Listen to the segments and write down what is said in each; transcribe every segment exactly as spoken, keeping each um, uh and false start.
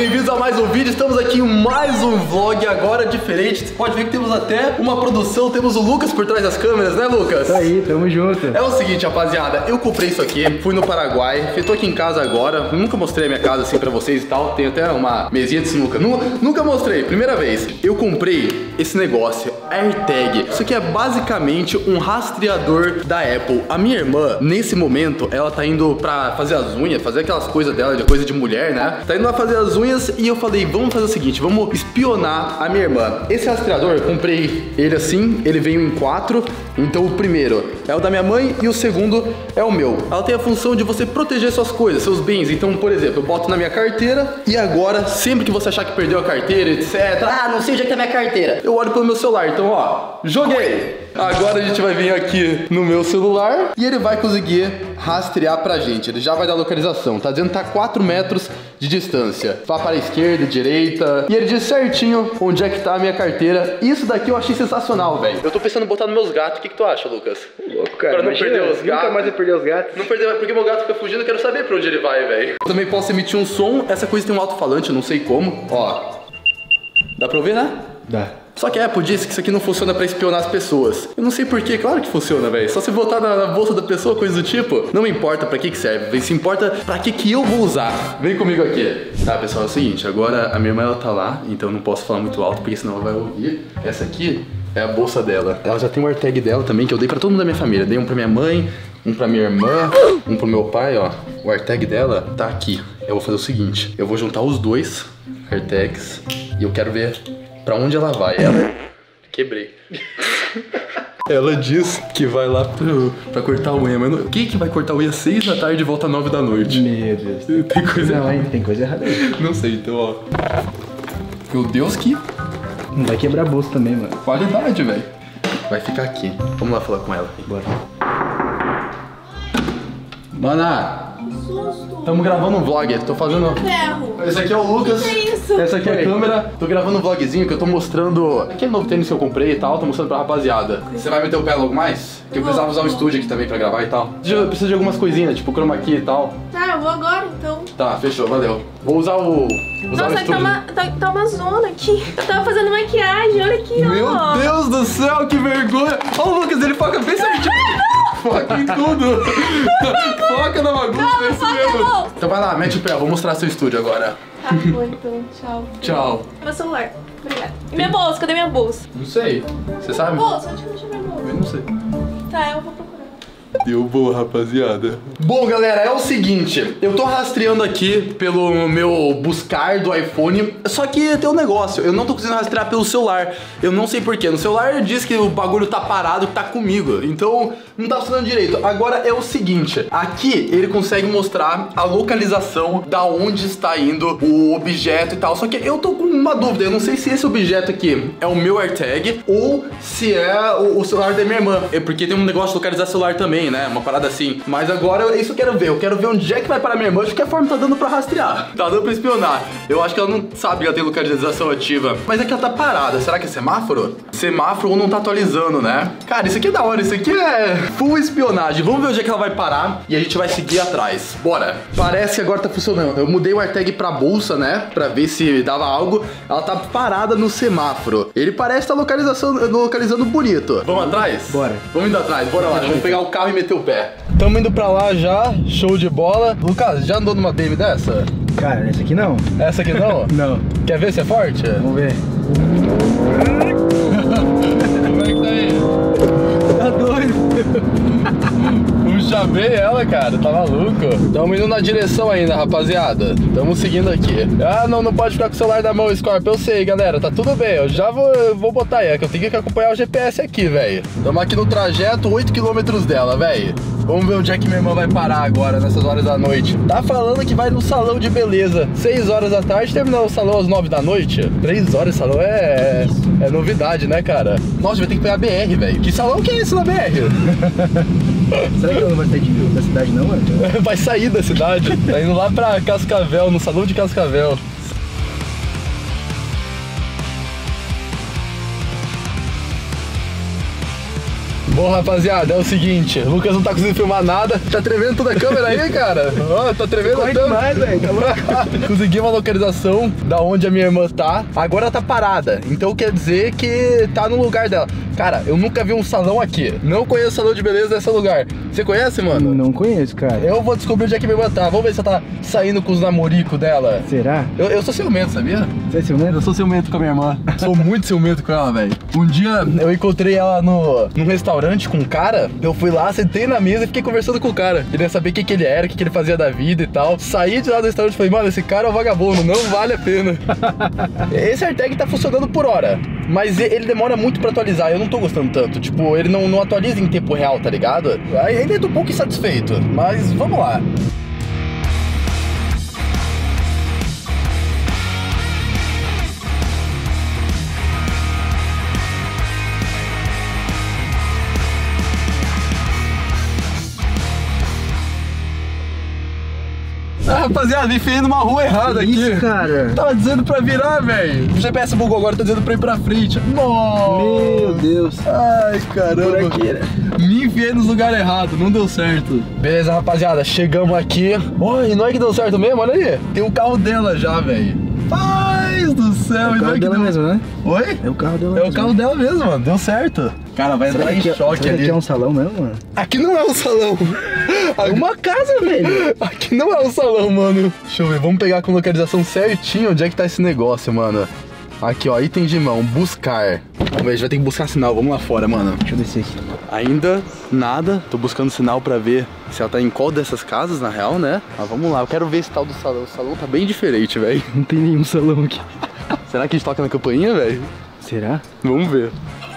bem-vindos a mais um vídeo. Estamos aqui em mais um vlog agora diferente. Você pode ver que temos até uma produção. Temos o Lucas por trás das câmeras, né, Lucas? Isso aí, tamo junto. É o seguinte, rapaziada, eu comprei isso aqui, fui no Paraguai, eu tô aqui em casa agora. Nunca mostrei a minha casa assim pra vocês e tal. Tem até uma mesinha de sinuca. Nunca, nunca mostrei, primeira vez. Eu comprei esse negócio, AirTag. Isso aqui é basicamente um rastreador da Apple. A minha irmã, nesse momento, ela tá indo pra fazer as unhas, fazer aquelas coisas dela, de coisa de mulher, né? Tá indo lá fazer as unhas e eu falei, vamos fazer o seguinte, vamos espionar a minha irmã. Esse rastreador, eu comprei ele assim, ele veio em quatro. Então o primeiro é o da minha mãe e o segundo é o meu. Ela tem a função de você proteger suas coisas, seus bens. Então, por exemplo, eu boto na minha carteira e agora, sempre que você achar que perdeu a carteira, etcétera. Ah, não sei onde é que tá a minha carteira. Eu olho pelo meu celular, então ó, joguei. Agora a gente vai vir aqui no meu celular e ele vai conseguir rastrear pra gente. Ele já vai dar localização. Tá dizendo que tá a quatro metros de distância. Vá para a esquerda, direita. E ele diz certinho onde é que tá a minha carteira. Isso daqui eu achei sensacional, velho. Eu tô pensando em botar nos meus gatos. O que, que tu acha, Lucas? Louco, cara. Pra não Imagina, perder os gatos. Nunca mais vai perder os gatos. Não perder, porque meu gato fica fugindo. Eu quero saber pra onde ele vai, velho. Eu também posso emitir um som. Essa coisa tem um alto-falante, eu não sei como. Ó. Dá pra ouvir, né? Dá. Só que a Apple disse que isso aqui não funciona pra espionar as pessoas. Eu não sei porquê, claro que funciona, velho. Só se botar na, na bolsa da pessoa, coisa do tipo. Não me importa pra que que serve, véio. Se importa pra que que eu vou usar. Vem comigo aqui. Tá, pessoal, é o seguinte. Agora a minha irmã, ela tá lá, então eu não posso falar muito alto, porque senão ela vai ouvir. Essa aqui é a bolsa dela. Ela já tem um AirTag dela também, que eu dei pra todo mundo da minha família. Dei um pra minha mãe, um pra minha irmã, um pro meu pai, ó. O AirTag dela tá aqui. Eu vou fazer o seguinte. Eu vou juntar os dois AirTags e eu quero ver pra onde ela vai. Ela... Quebrei. Ela diz que vai lá pro, pra cortar a unha, mas não, quem que vai cortar a unha às seis da tarde e volta às nove da noite? Meu Deus. Tem coisa Não, errada. hein? Tem coisa errada aí. Não sei, então, ó. Meu Deus, que Não vai quebrar a bolsa também, mano. qualidade, velho. Vai ficar aqui. Vamos lá falar com ela. Bora. Mana, estamos gravando um vlog. Tô fazendo... Ferro. Esse aqui é o Lucas. Que isso? Essa aqui é a câmera. Tô gravando um vlogzinho que eu tô mostrando aquele novo tênis que eu comprei e tal. Tô mostrando pra rapaziada. Você vai meter o pé logo mais? Que eu precisava usar um estúdio aqui também pra gravar e tal. Eu preciso de algumas coisinhas, tipo chroma key e tal. Tá, eu vou agora então. Tá, fechou, valeu. Vou usar o... Usar Nossa, o que tá estúdio. uma, tá, tá uma zona aqui. Eu tava fazendo maquiagem, olha aqui, ó. Meu Deus do céu, que vergonha! Olha o Lucas, ele foca bem certinho. Foca em tudo. Foca na bagunça, Não, é isso foca mesmo. não. Então vai lá, mete o pé, eu vou mostrar seu estúdio agora. Tá bom então, tchau. Tchau. Meu celular, obrigada. E minha bolsa, cadê minha bolsa? Não sei, você sabe? Bolsa, onde que eu deixei minha bolsa? Eu não sei. Tá, eu vou procurar. Deu boa, rapaziada. Bom, galera, é o seguinte. Eu tô rastreando aqui pelo meu buscar do iPhone. Só que tem um negócio. Eu não tô conseguindo rastrear pelo celular. Eu não sei porquê. No celular diz que o bagulho tá parado, que tá comigo. Então, não tá funcionando direito. Agora é o seguinte. Aqui, ele consegue mostrar a localização da onde está indo o objeto e tal. Só que eu tô com uma dúvida. Eu não sei se esse objeto aqui é o meu AirTag ou se é o, o celular da minha irmã. É porque tem um negócio de localizar celular também, né? Uma parada assim. Mas agora é isso que eu quero ver. Eu quero ver onde é que vai parar minha irmã. De que forma tá dando pra rastrear. Tá dando pra espionar. Eu acho que ela não sabe que ela tem localização ativa. Mas é que ela tá parada. Será que é semáforo? Semáforo não tá atualizando, né? Cara, isso aqui é da hora. Isso aqui é full espionagem. Vamos ver onde é que ela vai parar e a gente vai seguir atrás. Bora. Parece que agora tá funcionando. Eu mudei o AirTag pra bolsa, né? Pra ver se dava algo. Ela tá parada no semáforo. Ele parece estar tá localizando, localizando bonito. Vamos atrás? Bora. Vamos indo atrás. Bora lá. Vamos pegar o carro e meter o pé. Tamo indo pra lá já. Show de bola. Lucas, já andou numa B M dessa? Cara, essa aqui não. Essa aqui não? Não. Quer ver se é forte? Vamos ver. Como é que tá aí? Tá doido. Puxa bem ela, cara, tá maluco? Tamo indo na direção ainda, rapaziada. Tamo seguindo aqui. Ah, não, não pode ficar com o celular na mão, Scorpio. Eu sei, galera, tá tudo bem. Eu já vou, eu vou botar aí, é que eu tenho que acompanhar o G P S aqui, velho. Tamo aqui no trajeto, oito quilômetros dela, velho. Vamos ver onde é que minha irmã vai parar agora, nessas horas da noite. Tá falando que vai no salão de beleza seis horas da tarde, terminar o salão às nove da noite. três horas de salão é, é, é novidade, né, cara? Nossa, vai ter que pegar a B R, velho. Que salão que é esse na B R? Será que ela não vai sair de, da cidade não, mano? Vai sair da cidade. Tá indo lá pra Cascavel, no salão de Cascavel. Bom, rapaziada, é o seguinte, o Lucas não tá conseguindo filmar nada. Tá tremendo toda a câmera aí, cara? Ó, oh, tá tremendo Corre tanto. demais, velho. Tá louco. Consegui uma localização da onde a minha irmã tá. Agora ela tá parada, então quer dizer que tá no lugar dela. Cara, eu nunca vi um salão aqui. Não conheço salão de beleza nesse lugar. Você conhece, mano? Não conheço, cara. Eu vou descobrir onde é que minha irmã tá. Vamos ver se ela tá saindo com os namoricos dela. Será? Eu, eu sou ciumento, sabia? Você é ciumento? Eu sou ciumento com a minha irmã. Sou muito ciumento com ela, velho. Um dia eu encontrei ela no, num restaurante com um cara. Eu fui lá, sentei na mesa e fiquei conversando com o cara. Queria saber o que, que ele era, o que, que ele fazia da vida e tal. Saí de lá do restaurante e falei, mano, esse cara é um vagabundo, não vale a pena. Esse AirTag tá funcionando por hora, mas ele demora muito pra atualizar. Eu não tô gostando tanto. Tipo, ele não, não atualiza em tempo real, tá ligado? Aí ainda tô um pouco insatisfeito, mas vamos lá. Ah, rapaziada, enfiei numa rua errada aqui. Isso, cara. Tava dizendo pra virar, velho. O G P S bugou agora, tá dizendo pra ir pra frente. Nossa. Meu Deus. Ai, caramba. Por aqui, né? Me enfiei nos lugares errados, não deu certo. Beleza, rapaziada, chegamos aqui. Oh, e não é que deu certo mesmo? Olha aí. Tem o carro dela já, velho. Paz do céu. É o e não carro é que dela deu... mesmo, né? Oi? É o carro dela É mesmo. o carro dela mesmo, mano. Deu certo. Cara, vai entrar em Será que, choque será ali. que aqui é um salão mesmo, mano? Aqui não é um salão. É uma casa, velho. Aqui não é um salão, mano. Deixa eu ver, vamos pegar com localização certinho onde é que tá esse negócio, mano. Aqui, ó, item de mão, buscar. Vamos ver, a gente vai ter que buscar sinal, vamos lá fora, mano. Deixa eu descer aqui. Ainda nada, tô buscando sinal pra ver se ela tá em qual dessas casas, na real, né? Mas vamos lá, eu quero ver esse tal do salão. O salão tá bem diferente, velho. Não tem nenhum salão aqui. Será que a gente toca na campainha, velho? Será? Vamos ver.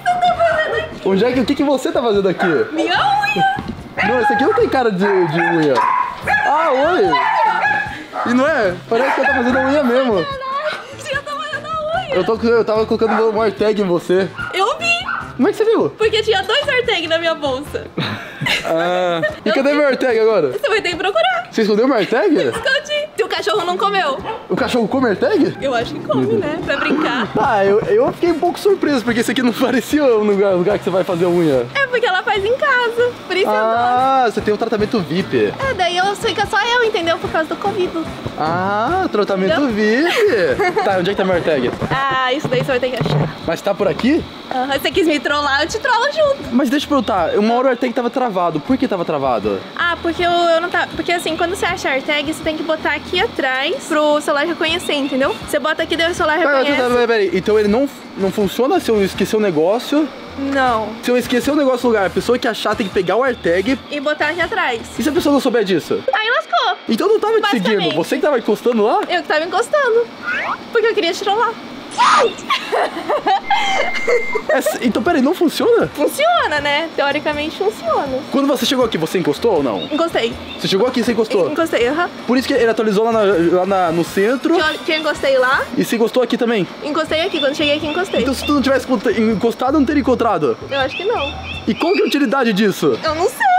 Onde é que, o que, que você tá fazendo aqui? Minha unha! Não, esse aqui não tem cara de, de unha. Ah, oi! E não é? Parece que ela tá fazendo a unha mesmo. Eu tô fazendo a unha! Eu, tô, eu tava colocando um AirTag em você. Eu vi! Como é que você viu? Porque tinha dois AirTag na minha bolsa. Ah, e cadê meu AirTag agora? Você vai ter que procurar. Você escondeu meu AirTag? Esconde. Se o cachorro não comeu. O cachorro come AirTag? Eu acho que come, né? Pra brincar. Ah, eu, eu fiquei um pouco surpreso, porque esse aqui não parecia um lugar, lugar que você vai fazer a unha. É porque ela faz em casa. Por isso Ah, você tem um tratamento V I P. eu gosto. É, daí eu fica só eu, entendeu? Por causa do Covid. Ah, tratamento Não. V I P. Tá, onde é que tá meu AirTag? Ah, isso daí você vai ter que achar. Mas tá por aqui? Aham, você quis me trollar, eu te trollo junto. Mas deixa eu perguntar, uma hora o AirTag tava travado. Por que tava travado? Ah, porque eu, eu não tá. Porque assim, quando você acha AirTag, você tem que botar aqui atrás pro celular reconhecer, entendeu? Você bota aqui, daí o celular Pera, reconhece. pera, pera, pera. Então ele não, não funciona se eu esquecer o negócio? Não. Se eu esquecer o negócio no lugar, a pessoa que achar tem que pegar o AirTag. E botar aqui atrás. E se a pessoa não souber disso? Aí lascou. Então não tava te Basicamente. seguindo, você que tava encostando lá? Eu que tava encostando. Porque eu queria te trollar. É, então peraí, não funciona? Funciona, né? Teoricamente funciona. Quando você chegou aqui, você encostou ou não? Encostei. Você chegou aqui e você encostou? Encostei, aham. Por isso que ele atualizou lá, na- lá na- no centro Que eu, que eu encostei lá, e você encostou aqui também. encostei aqui. Quando cheguei aqui, encostei. Então se tu não tivesse encostado, eu não teria encontrado. Eu acho que não. E qual que é a utilidade disso? Eu não sei.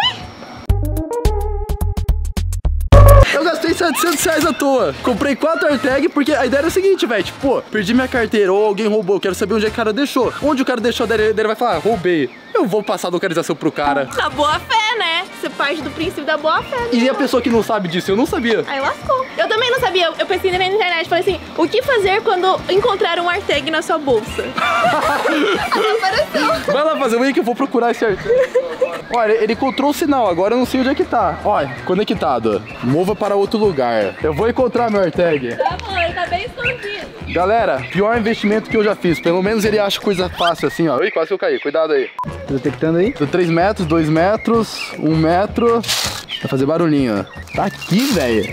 Eu gastei setecentos reais à toa. Comprei quatro AirTag porque a ideia era o seguinte, velho. Tipo, pô, perdi minha carteira ou alguém roubou. Quero saber onde é que o cara deixou. Onde o cara deixou, daí ele vai falar, ah, roubei. Eu vou passar a localização pro cara. Na boa fé, né? Você parte do princípio da boa fé. Né? E a pessoa que não sabe disso? Eu não sabia. Aí lascou. Eu também não sabia. Eu pesquisei na internet. Falei assim, o que fazer quando encontrar um AirTag na sua bolsa? Apareceu. Vai lá fazer o aí que eu vou procurar esse AirTag. Olha, ele encontrou o sinal, agora eu não sei onde é que tá. Olha, conectado. Mova para outro lugar. Eu vou encontrar meu AirTag. Tá bom, ele tá bem escondido. Galera, pior investimento que eu já fiz. Pelo menos ele acha coisa fácil assim, ó. Ih, quase que eu caí. Cuidado aí. Tá detectando aí? Do três metros, dois metros, um metro. Vai fazer barulhinho, ó. Tá aqui, velho.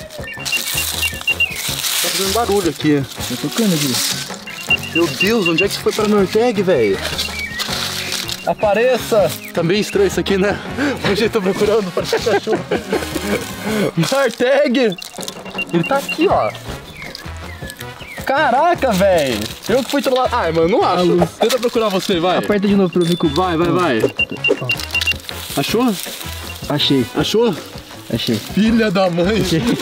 Tá fazendo barulho aqui. Tá tocando aqui. Meu Deus, onde é que foi pra meu AirTag, velho? Apareça! Tá bem estranho isso aqui, né? Hoje eu tô procurando, parece um cachorro. Meu AirTag! Ele tá aqui, ó. Caraca, velho! Eu que fui trollar. Ai, mano, não acho. Tenta procurar você, vai. Aperta de novo pra eu ver com... Vai, vai, vai. Achou? Achei, Achou? achei. Filha da mãe.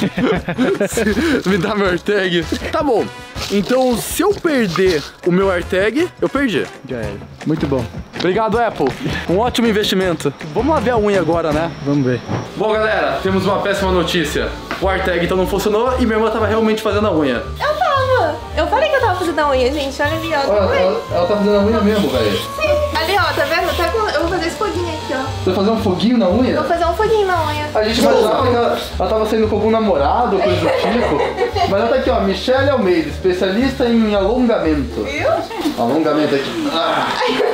Me dá meu AirTag. Tá bom. Então, se eu perder o meu AirTag, eu perdi. Já era. Muito bom. Obrigado, Apple. Um ótimo investimento. Vamos lá ver a unha agora, né? Vamos ver. Bom, galera, temos uma péssima notícia. O AirTag então não funcionou e minha irmã tava realmente fazendo a unha. Eu tava. Eu falei que eu tava fazendo a unha, gente. Olha ali, ó. Tá Ela, ela, ela tá fazendo a unha mesmo, velho. Sim. Ali, ó, tá vendo? Tá com... Eu vou fazer esse foguinho aqui, ó. Você vai fazer um foguinho na unha? Vou fazer um foguinho na unha. A gente imaginava que ela, ela tava saindo com algum namorado, coisa do tipo. Mas ela tá aqui, ó, Michelle Almeida, especialista em alongamento. Viu? Alongamento aqui. Ah.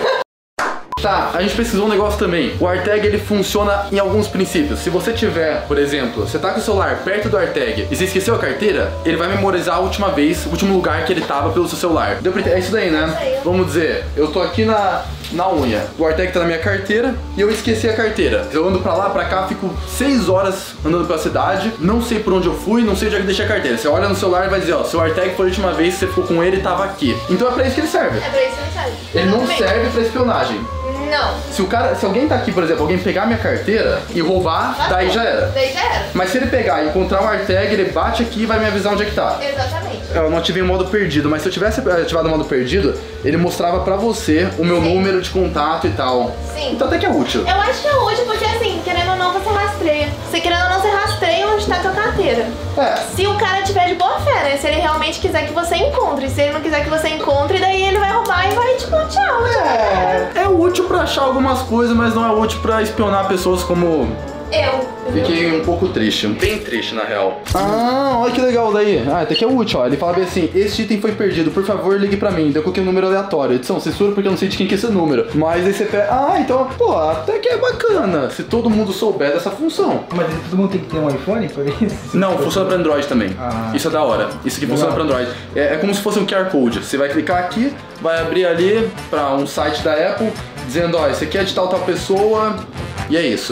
Tá, a gente pesquisou um negócio também. O AirTag, ele funciona em alguns princípios. Se você tiver, por exemplo, você tá com o celular perto do AirTag e você esqueceu a carteira, ele vai memorizar a última vez, o último lugar que ele tava pelo seu celular. Deu pra... É isso daí, né? Vamos dizer, eu tô aqui na... na unha. O AirTag tá na minha carteira e eu esqueci a carteira. Eu ando pra lá, pra cá, fico seis horas andando pela cidade, não sei por onde eu fui, não sei onde é que deixei a carteira. Você olha no celular e vai dizer, ó, seu AirTag foi a última vez que você ficou com ele e tava aqui. Então é pra isso que ele serve. É pra isso que ele serve. Ele não serve pra espionagem. Não. Se o cara, se alguém tá aqui, por exemplo, alguém pegar minha carteira e roubar, Mas daí já era. Daí já era. Mas se ele pegar e encontrar um AirTag, ele bate aqui e vai me avisar onde é que tá. Exatamente. Eu não ativei o modo perdido, mas se eu tivesse ativado o modo perdido, ele mostrava pra você o meu Sim. número de contato e tal. Sim. Então até que é útil. Eu acho que é útil porque, assim, querendo ou não, você rastreia. Você querendo ou não, você rastreia onde tá a tua carteira. É. Se o cara tiver de boa fé, né? Se ele realmente quiser que você encontre. Se ele não quiser que você encontre, daí ele vai roubar e vai, tipo, tchau. É, é útil pra achar algumas coisas, mas não é útil pra espionar pessoas como... Eu. Fiquei um pouco triste, bem triste na real. Ah, olha que legal daí. Ah, até que é útil, ó. Ele fala bem assim, esse item foi perdido, por favor ligue pra mim. Daí eu coloquei um número aleatório. Edição, censura porque eu não sei de quem que é esse número. Mas aí você pega, ah, então, pô, até que é bacana, se todo mundo souber dessa função. Mas todo mundo tem que ter um iPhone pra isso? Não, funciona pra Android também. Ah. Isso é da hora. Isso aqui funciona pra Android. É, é como se fosse um Q R Code. Você vai clicar aqui, vai abrir ali pra um site da Apple, dizendo, ó, esse aqui é de tal tal pessoa. E é isso.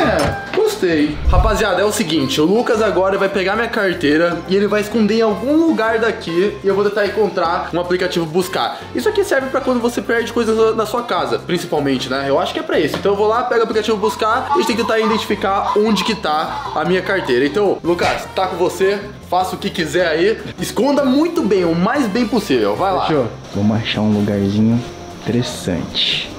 É, gostei. Rapaziada, é o seguinte, o Lucas agora vai pegar minha carteira e ele vai esconder em algum lugar daqui e eu vou tentar encontrar um aplicativo buscar. Isso aqui serve pra quando você perde coisas na sua casa, principalmente, né? Eu acho que é pra isso. Então eu vou lá, pego o aplicativo buscar e a gente tem que tentar identificar onde que tá a minha carteira. Então, Lucas, tá com você, faça o que quiser aí. Esconda muito bem, o mais bem possível. Vai lá. Fechou. Vamos achar um lugarzinho interessante.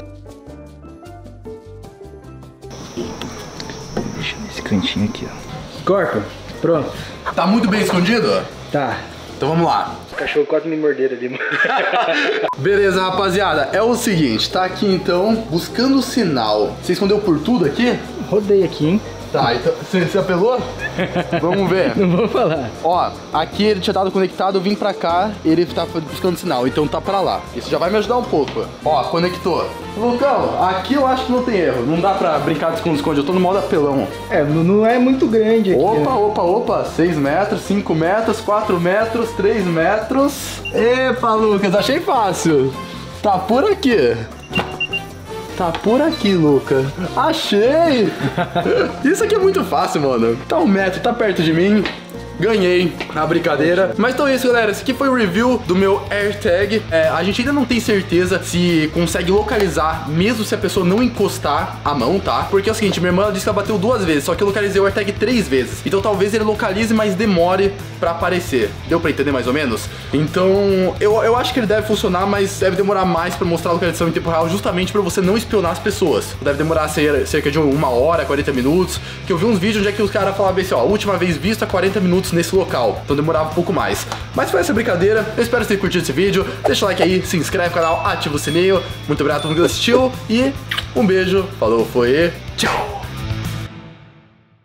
Deixa nesse cantinho aqui, ó. Corta. Pronto. Tá muito bem escondido? Tá. Então vamos lá. O cachorro quase me morderam ali, mano. Beleza, rapaziada. É o seguinte, tá aqui então, buscando o sinal. Você escondeu por tudo aqui? Rodei aqui, hein? Tá, então você, você apelou? Vamos ver. Não vou falar. Ó, aqui ele tinha estado conectado, eu vim pra cá, ele tá buscando sinal, então tá pra lá. Isso já vai me ajudar um pouco. Ó, conectou. Lucão, aqui eu acho que não tem erro. Não dá pra brincar de esconde-esconde, eu tô no modo apelão. É, não é muito grande aqui. Opa, né? opa, opa, seis metros, cinco metros, quatro metros, três metros. Epa, Lucas, achei fácil. Tá por aqui. Tá por aqui, Luca. Achei! Isso aqui é muito fácil, mano. Tá um metro, tá perto de mim. Ganhei na brincadeira. Mas então é isso, galera. Esse aqui foi o review do meu AirTag. É, a gente ainda não tem certeza se consegue localizar, mesmo se a pessoa não encostar a mão, tá? Porque é o seguinte, minha irmã disse que ela bateu duas vezes, só que eu localizei o AirTag três vezes. Então talvez ele localize, mas demore pra aparecer. Deu pra entender mais ou menos? Então eu, eu acho que ele deve funcionar, mas deve demorar mais pra mostrar a localização em tempo real, justamente pra você não espionar as pessoas. Deve demorar cerca de uma hora, quarenta minutos. Que eu vi uns vídeos onde é que os caras falavam assim, ó, última vez vista, quarenta minutos nesse local, então demorava um pouco mais. Mas foi essa brincadeira, eu espero que vocês tenham curtido esse vídeo. Deixa o like aí, se inscreve no canal, ativa o sininho. Muito obrigado por todo mundo que assistiu e um beijo, falou, foi, tchau!